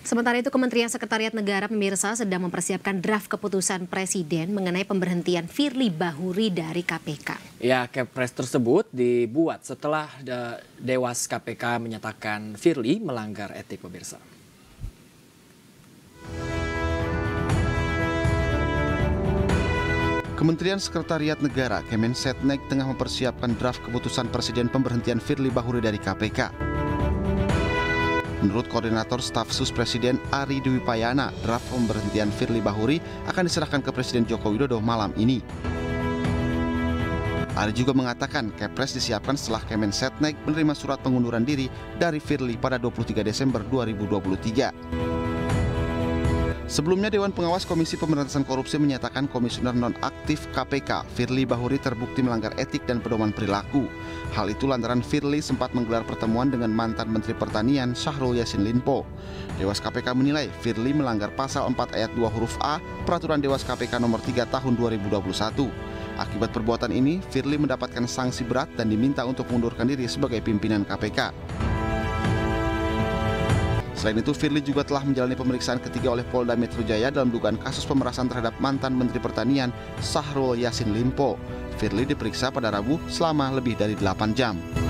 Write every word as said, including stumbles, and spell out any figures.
Sementara itu, Kementerian Sekretariat Negara pemirsa sedang mempersiapkan draft keputusan Presiden mengenai pemberhentian Firly Bahuri dari K P K. Ya, Kepres tersebut dibuat setelah Dewas K P K menyatakan Firly melanggar etik pemirsa. Kementerian Sekretariat Negara Kemensetnek tengah mempersiapkan draft keputusan Presiden pemberhentian Firly Bahuri dari K P K. Menurut Koordinator Staf Sus Presiden Ari Dwi Payana, draft pemberhentian Firly Bahuri akan diserahkan ke Presiden Joko Widodo malam ini. Ari juga mengatakan Kepres disiapkan setelah Kemensetnek menerima surat pengunduran diri dari Firly pada dua puluh tiga Desember dua ribu dua puluh tiga. Sebelumnya, Dewan Pengawas Komisi Pemberantasan Korupsi menyatakan Komisioner Nonaktif K P K, Firly Bahuri terbukti melanggar etik dan pedoman perilaku. Hal itu lantaran Firly sempat menggelar pertemuan dengan mantan Menteri Pertanian Syahrul Yassin Limpo. Dewas K P K menilai Firly melanggar pasal empat ayat dua huruf A Peraturan Dewas K P K nomor tiga tahun dua ribu dua puluh satu. Akibat perbuatan ini, Firly mendapatkan sanksi berat dan diminta untuk mengundurkan diri sebagai pimpinan K P K. Selain itu, Firly juga telah menjalani pemeriksaan ketiga oleh Polda Metro Jaya dalam dugaan kasus pemerasan terhadap mantan Menteri Pertanian Syahrul Yassin Limpo. Firly diperiksa pada Rabu selama lebih dari delapan jam.